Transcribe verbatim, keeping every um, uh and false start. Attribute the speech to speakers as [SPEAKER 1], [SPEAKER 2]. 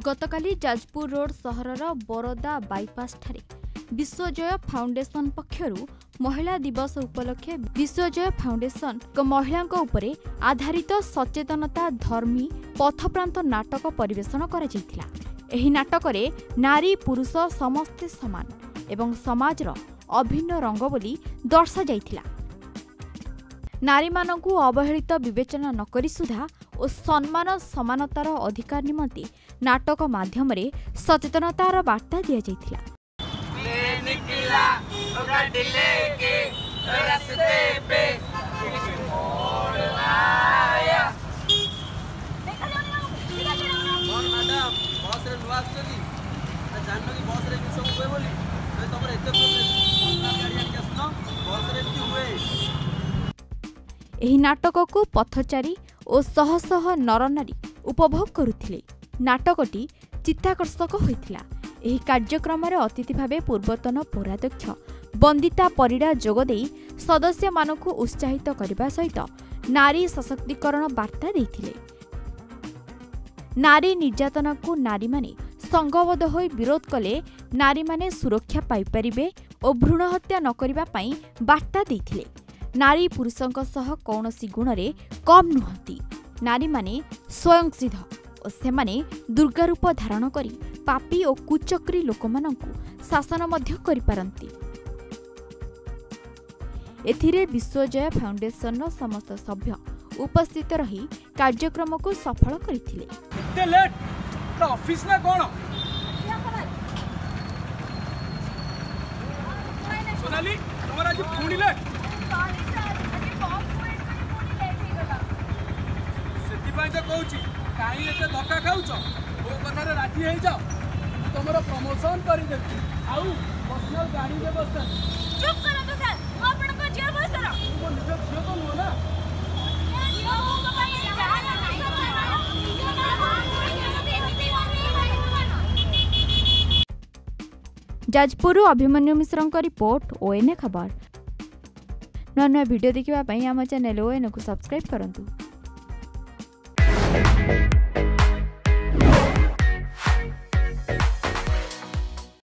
[SPEAKER 1] गतकाली Jajpur road सहरर Baroda bypass ठारे Vishwajay foundation पक्षरु महिला दिवस उपलक्षे विश्वजय फाउंडेशन महिला उपरे आधारित सचेतनता धर्मी पथप्रांत नाटक परिवेषण करा जायतिला। एही नाटक रे नारी पुरुष समस्ते समान एवं समाजर अभिन्न रंग बोली दर्शा जायतिला। नारी मानकु अवहेलित विवेचना नकरी सुधा और सम्मान समानतार अधिकार निमंते नाटक माध्यम रे सचेतनतार वार्ता दिया जायतिला। एही नाटक को पथचारी और शह शह नरनारी उपभोग करुथिले। नाटकटी चित्ताकर्षक होइथिला। एही कार्यक्रम रे अतिथि भावे पूर्वतन पौराध्यक्ष बंदिता परिडा जोगदेई सदस्य मानकु उत्साहित करबा सहित नारी सशक्तिकरण वार्ता देथिले। नारी निर्यातना को नारी माने संघबद्ध होई विरोध कले नारी माने सुरक्षा पाई परिबे और भ्रूण हत्या न करिबा पई वार्ता देथिले। नारी पुरुषंक सह कौनसी गुण रे कम नुहंती। नारी माने स्वयं सिद्ध और सेमाने दुर्गा रूप धारण करी पापी और कुचक्री लोकमानंकु शासन मध्य करि पारंती। एथिरे विश्वजय फाउंडेशन रो समस्त सभ्य उपस्थित रही कार्यक्रम को सफल करिथिले।
[SPEAKER 2] एते लेट ऑफिस ना कोन सोनाली तमरा आज पुणी लेट सेतिबाई तो कहूची काई एते धक्का खाउछ ओ कथारे राजी हे जाओ तमरो प्रमोशन करि देती आउ पर्सनल गाड़ी व्यवस्था
[SPEAKER 3] चुप करो तो सर आपण को जेल बोल सर
[SPEAKER 2] वो निजे छियो तो नो ना
[SPEAKER 1] जाजपुर अभिमन्यु मिश्र रिपोर्ट ओएनए खबर। नया नया वीडियो देखिबा पई आम चैनल ओएनए को सब्सक्राइब करंतु।